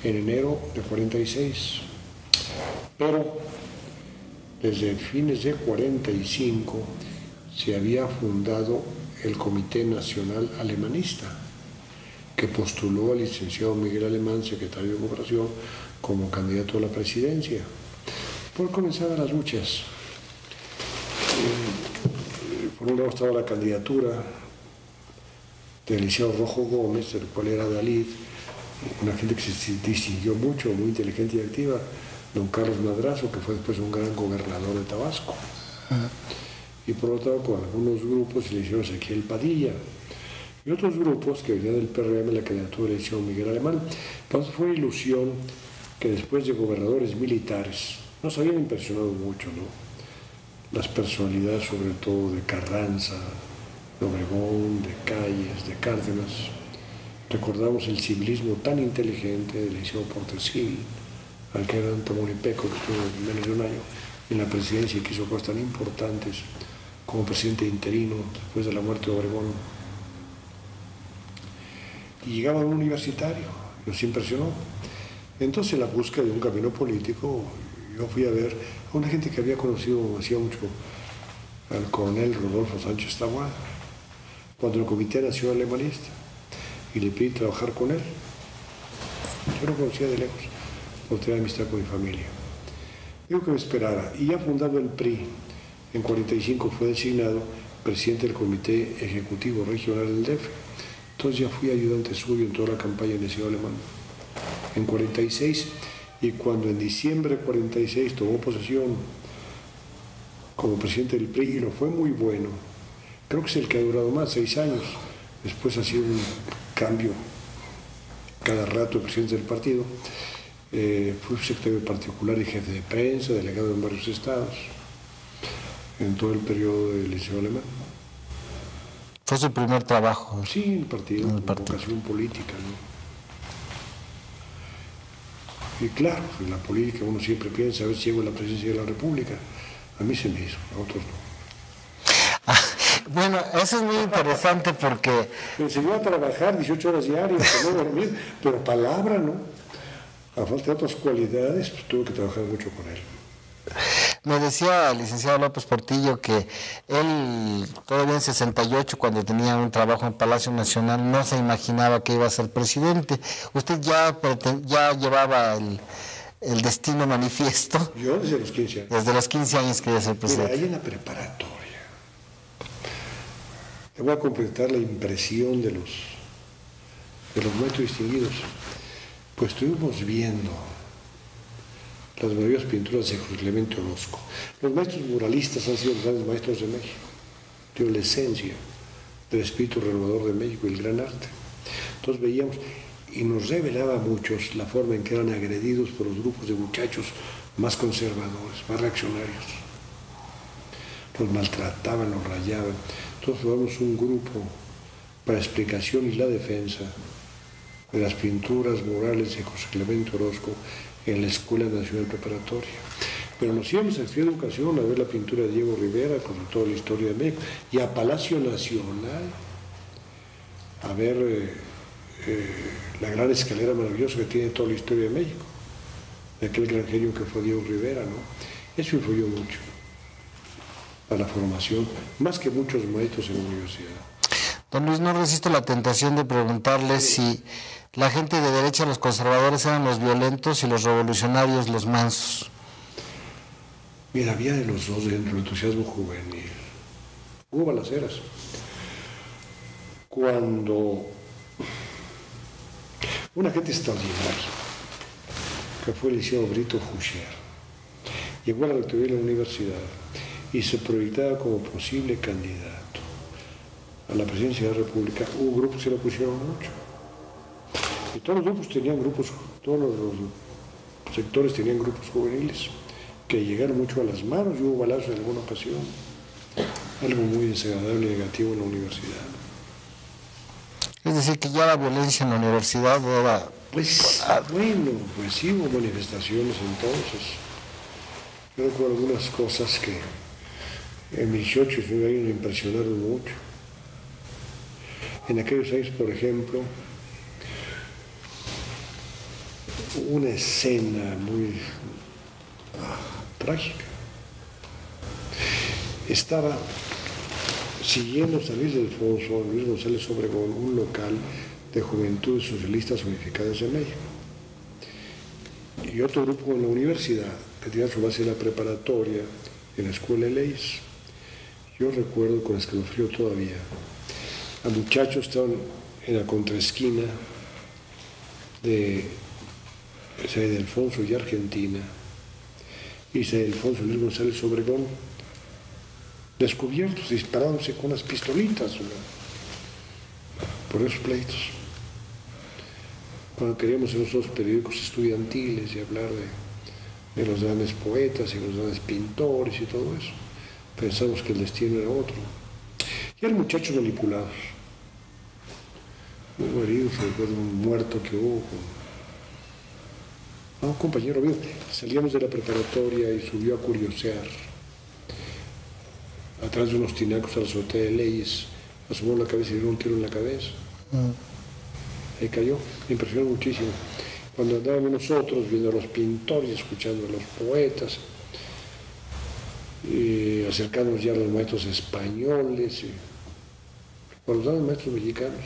en enero de 46. Pero desde fines de 45 se había fundado el Comité Nacional Alemanista, que postuló al licenciado Miguel Alemán, secretario de Gobernación, como candidato a la presidencia. Por comenzaban las luchas. Por un lado estaba la candidatura del licenciado Rojo Gómez, el cual era Dalí, una gente que se distinguió mucho, muy inteligente y activa, don Carlos Madrazo, que fue después un gran gobernador de Tabasco. Y por otro lado, con algunos grupos, el licenciado Ezequiel Padilla, y otros grupos que venían del PRM, la candidatura del licenciado Miguel Alemán. Entonces fue una ilusión que después de gobernadores militares nos habían impresionado mucho, ¿no? Las personalidades, sobre todo de Carranza, de Obregón, de Calles, de Cárdenas. Recordamos el civilismo tan inteligente del licenciado Portesil, al que era Tamaulipeco, que estuvo menos de un año en la presidencia y que hizo cosas tan importantes como presidente interino después de la muerte de Obregón. Y llegaba un universitario, nos impresionó. Entonces, en la búsqueda de un camino político, yo fui a ver a una gente que había conocido hacía mucho, al coronel Rodolfo Sánchez Taboada, cuando el Comité Nacional Alemanista, y le pedí trabajar con él. Yo lo conocía de lejos, por tener amistad con mi familia. Digo que me esperara, y ya fundado el PRI, en 45 fue designado presidente del Comité Ejecutivo Regional del DF. Entonces ya fui ayudante suyo en toda la campaña del Liceo Alemán. En 46, y cuando en diciembre de 46 tomó posesión como presidente del PRI, y lo fue muy bueno, creo que es el que ha durado más, 6 años. Después ha sido un cambio cada rato de presidente del partido. Fui secretario particular y jefe de prensa, delegado en varios estados, en todo el periodo del Liceo Alemán. ¿Fue su primer trabajo? Sí, en el partido, con vocación política, ¿no? Y claro, en la política uno siempre piensa a ver si llego a la presidencia de la República. A mí se me hizo, a otros no. Bueno, eso es muy interesante porque... Me enseñó a trabajar 18 horas diarias, no dormir, pero palabra, ¿no? A falta de otras cualidades, pues tuve que trabajar mucho con él. Me decía el licenciado López Portillo que él, todavía en 68, cuando tenía un trabajo en Palacio Nacional, no se imaginaba que iba a ser presidente. ¿Usted ya llevaba el destino manifiesto? Yo desde los 15 años. Desde los 15 años quería ser presidente. Mira, ahí en la preparatoria. Te voy a completar la impresión de los maestros distinguidos. Pues estuvimos viendo las maravillosas pinturas de José Clemente Orozco. Los maestros muralistas han sido los grandes maestros de México. Tienen la esencia del espíritu renovador de México y el gran arte. Entonces veíamos, y nos revelaba a muchos la forma en que eran agredidos por los grupos de muchachos más conservadores, más reaccionarios. Los maltrataban, los rayaban. Entonces formamos un grupo para explicación y la defensa de las pinturas murales de José Clemente Orozco en la Escuela Nacional Preparatoria. Pero nos íbamos a Estudio de Educación a ver la pintura de Diego Rivera con toda la historia de México, y a Palacio Nacional a ver la gran escalera maravillosa que tiene toda la historia de México, de aquel gran genio que fue Diego Rivera, ¿no? Eso influyó mucho a la formación, más que muchos maestros en la universidad. Don Luis, no resisto la tentación de preguntarle si la gente de derecha, los conservadores, eran los violentos y los revolucionarios los mansos. Mira, había de los dos dentro del entusiasmo juvenil. Hubo balaceras. Cuando una gente extraordinaria, que fue el licenciado Brito Foucher, llegó a la rectoría de la universidad y se proyectaba como posible candidato a la presidencia de la República, hubo grupos que se le pusieron mucho. Y todos los grupos tenían grupos, todos los sectores tenían grupos juveniles que llegaron mucho a las manos y hubo balazos en alguna ocasión. Algo muy desagradable y negativo en la universidad. Es decir, que ya la violencia en la universidad era... Pues bueno, pues sí hubo manifestaciones entonces. Yo recuerdo algunas cosas que en mis 18 y 19 años me impresionaron mucho. En aquellos años, por ejemplo, una escena muy trágica. Estaba siguiendo San Luis de Alfonso, Luis González Obregón, un local de Juventudes Socialistas Unificadas de México. Y otro grupo en la universidad, que tenía su base en la preparatoria, en la Escuela de Leyes. Yo recuerdo con escalofrío todavía, a muchachos estaban en la contraesquina de San Ildefonso y Argentina, y San Ildefonso y Luis González Obregón, descubiertos, disparándose con unas pistolitas, ¿no?, por esos pleitos. Cuando queríamos en los dos periódicos estudiantiles y hablar de los grandes poetas y los grandes pintores y todo eso, pensamos que el destino era otro. Y eran muchachos manipulados, muy heridos, recuerdo un muerto que hubo con un compañero mío. Salíamos de la preparatoria y subió a curiosear atrás de unos tinacos a la azotea de Leyes, asomó la cabeza y le dio un tiro en la cabeza. Ahí cayó, me impresionó muchísimo. Cuando andábamos nosotros viendo a los pintores, escuchando a los poetas, y acercándonos ya a los maestros españoles, o a los grandes maestros mexicanos,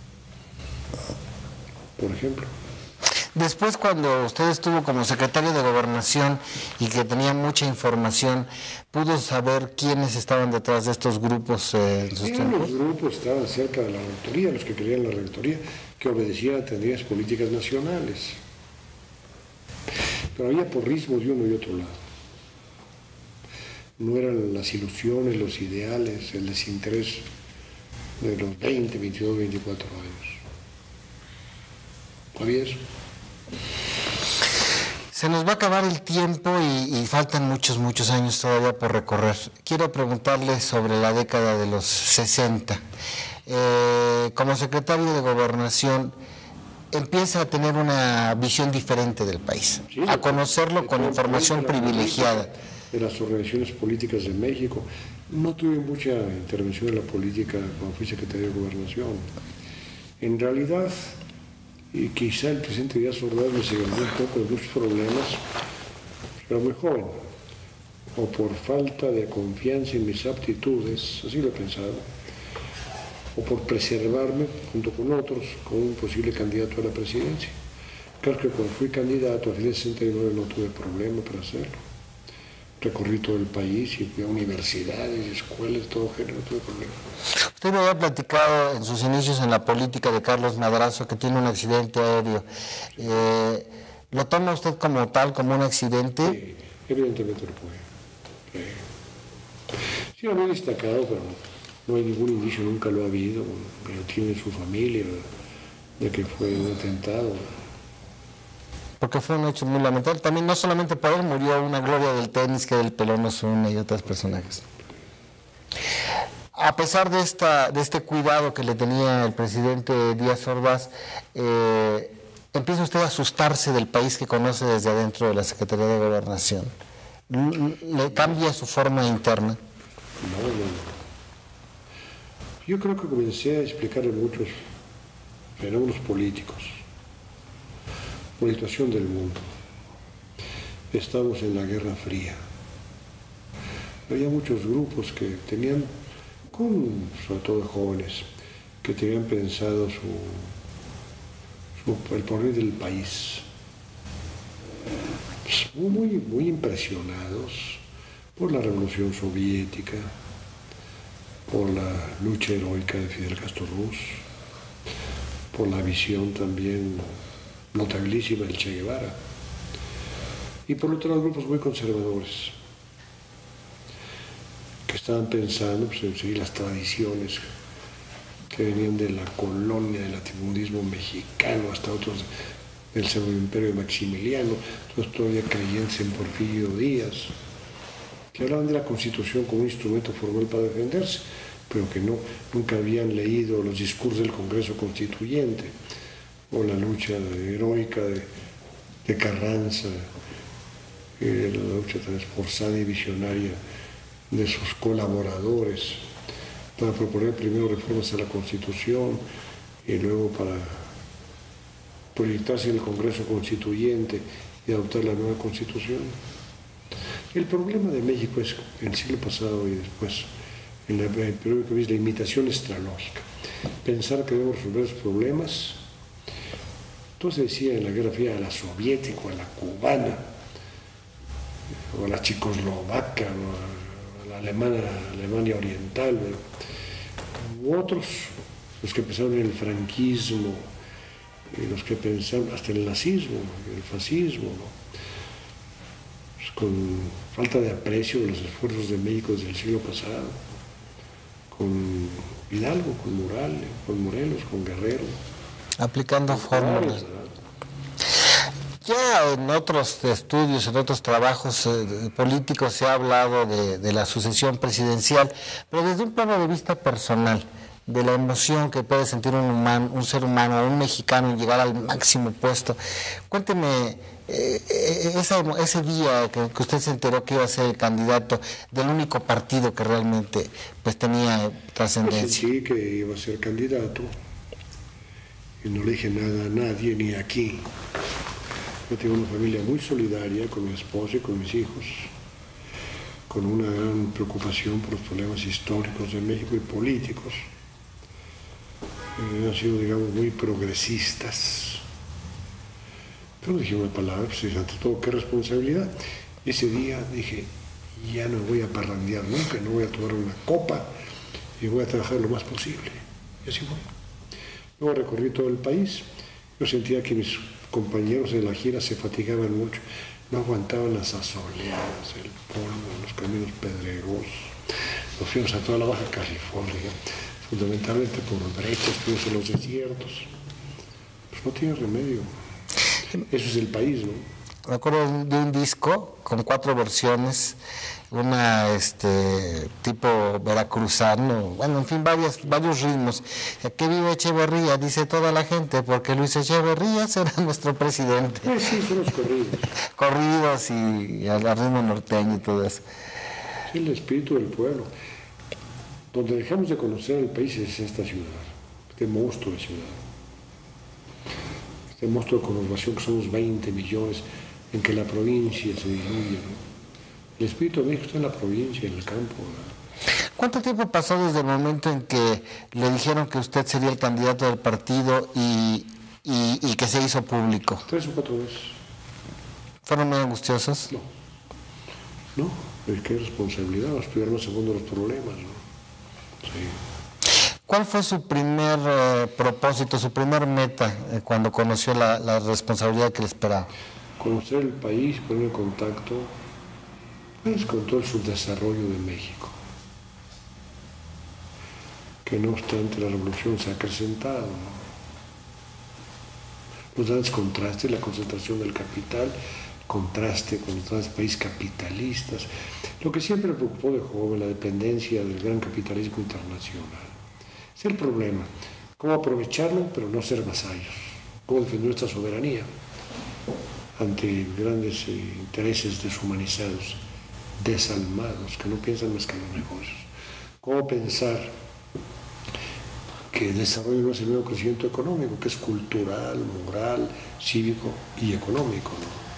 por ejemplo. Después, cuando usted estuvo como secretario de Gobernación y que tenía mucha información, ¿pudo saber quiénes estaban detrás de estos grupos en sus tiempos? Los grupos estaban cerca de la rectoría, los que querían la rectoría, que obedecían a tendencias políticas nacionales. Pero había porrismos de uno y otro lado. No eran las ilusiones, los ideales, el desinterés de los 20, 22, 24 años. ¿No había eso? Se nos va a acabar el tiempo y faltan muchos años todavía por recorrer. Quiero preguntarle sobre la década de los 60. Como secretario de Gobernación, empieza a tener una visión diferente del país, sí, a conocerlo con información privilegiada. De las organizaciones políticas de México. No tuve mucha intervención en la política cuando fui secretario de Gobernación. En realidad, y quizá el presidente Díaz Ordaz me señaló un poco de muchos problemas, era muy joven, o por falta de confianza en mis aptitudes, así lo he pensado, o por preservarme junto con otros como un posible candidato a la presidencia. Creo que cuando fui candidato a fines de 69 no tuve problema para hacerlo. Recorrí todo el país y fui a universidades, escuelas, todo género, no tuve problema. Usted me había platicado en sus inicios en la política de Carlos Madrazo, que tiene un accidente aéreo. ¿Lo toma usted como tal, como un accidente? Sí, evidentemente lo fue. Sí, era muy destacado, pero no hay ningún indicio, nunca lo ha habido, pero tiene su familia de que fue un atentado. Porque fue un hecho muy lamentable. También no solamente por él murió una gloria del tenis, que era el Pelón Osuna y otros personajes. A pesar de este cuidado que le tenía el presidente Díaz Ordaz, empieza usted a asustarse del país que conoce desde adentro de la Secretaría de Gobernación. ¿Le cambia su forma interna? No. Yo creo que comencé a explicarle muchos fenómenos políticos, por la situación del mundo. Estamos en la Guerra Fría. Había muchos grupos que tenían, sobre todo jóvenes, que tenían pensado el porvenir del país. Muy impresionados por la Revolución Soviética, por la lucha heroica de Fidel Castro Ruz, por la visión también notabilísima del Che Guevara, y por otro lado grupos muy conservadores que estaban pensando en seguir las tradiciones que venían de la colonia del latifundismo mexicano hasta otros del Segundo Imperio de Maximiliano, entonces todavía creyentes en Porfirio Díaz, que hablaban de la Constitución como un instrumento formal para defenderse, pero que nunca habían leído los discursos del Congreso Constituyente o la lucha heroica de Carranza, la lucha tan esforzada y visionaria de sus colaboradores para proponer primero reformas a la Constitución y luego para proyectarse en el Congreso Constituyente y adoptar la nueva Constitución. El problema de México es, en el siglo pasado y después, en el periodo que ves, la imitación estralógica. Pensar que debemos resolver los problemas. Entonces decía en la Guerra Fría a la soviética, o a la cubana, o a la checoslovaca, o a la Alemania Oriental, u otros, los que pensaron en el franquismo, y los que pensaron hasta en el nazismo, el fascismo, ¿no? Pues con falta de aprecio de los esfuerzos de México desde el siglo pasado, con Hidalgo, con Morales, con Morelos, con Guerrero. Aplicando fórmulas. Ya en otros estudios, en otros trabajos políticos se ha hablado de la sucesión presidencial, pero desde un plano de vista personal, de la emoción que puede sentir un ser humano, un mexicano, en llegar al máximo puesto. Cuénteme, ese día que usted se enteró que iba a ser el candidato del único partido que realmente pues tenía trascendencia. Sentí que iba a ser candidato y no le dije nada a nadie, ni aquí. Yo tengo una familia muy solidaria con mi esposa y con mis hijos, con una gran preocupación por los problemas históricos de México y políticos. Han sido, digamos, muy progresistas. Pero dije una palabra, pues ante todo, qué responsabilidad. Ese día dije, ya no voy a parrandear nunca, no voy a tomar una copa y voy a trabajar lo más posible. Y así fue. Luego recorrí todo el país. Yo sentía que mis compañeros de la gira se fatigaban mucho, no aguantaban las asoleadas, el polvo, los caminos pedregosos. Nos fuimos a toda la Baja California, fundamentalmente por brechas, fuimos en los desiertos. Pues no tiene remedio. Eso es el país, ¿no? Me acuerdo de un disco con 4 versiones, una tipo veracruzano, bueno, en fin, varios ritmos. ¿Qué vive Echeverría? Dice toda la gente, porque Luis Echeverría será nuestro presidente. Sí, son los corridos. Corridos y al ritmo norteño y todo eso. Es el espíritu del pueblo. Donde dejamos de conocer el país es esta ciudad, este monstruo de ciudad. Este monstruo de conurbación que somos 20 millones, en que la provincia se diluye, ¿no? El espíritu de México está en la provincia, en el campo, ¿no? ¿Cuánto tiempo pasó desde el momento en que le dijeron que usted sería el candidato del partido y que se hizo público? 3 o 4 veces. ¿Fueron muy angustiosos? No, qué responsabilidad, estudiarnos a fondo los problemas, ¿no? Sí. ¿Cuál fue su primer propósito, su primer meta cuando conoció la responsabilidad que le esperaba? Conocer el país, poner en contacto pues, con todo el subdesarrollo de México, que no obstante la revolución se ha acrecentado, ¿no? Los grandes contrastes, la concentración del capital, contraste con los grandes países capitalistas, lo que siempre me preocupó de joven, la dependencia del gran capitalismo internacional. Es el problema, cómo aprovecharlo pero no ser vasallos, cómo defender nuestra soberanía ante grandes intereses deshumanizados, desalmados, que no piensan más que en los negocios. Cómo pensar que el desarrollo no es el nuevo crecimiento económico, que es cultural, moral, cívico y económico, ¿no?